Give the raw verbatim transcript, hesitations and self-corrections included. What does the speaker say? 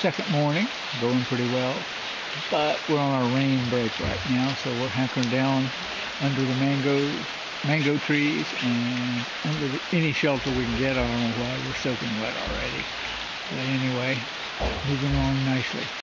second morning, going pretty well. But we're on our rain break right now, so we're hunkering down under the mango mango trees and under the, any shelter we can get. I don't know why we're soaking wet already. But anyway, moving along nicely.